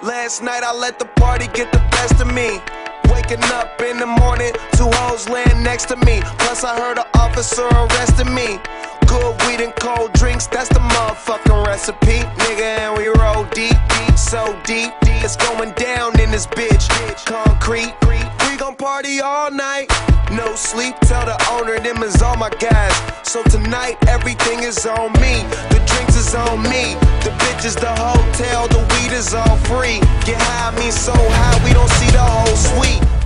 Last night I let the party get the best of me. Waking up in the morning, two hoes laying next to me. Plus I heard an officer arrested me. Good weed and cold drinks, that's the motherfucking recipe. Nigga, and we roll deep, deep, so deep. It's going down in this bitch. Concrete, we gon' party all night. No sleep, tell the owner them is all my guys. So tonight everything is on me. The drinks is on me. The bitches, the hotel, the weed is all free. Get high, I mean so high we don't see the whole suite.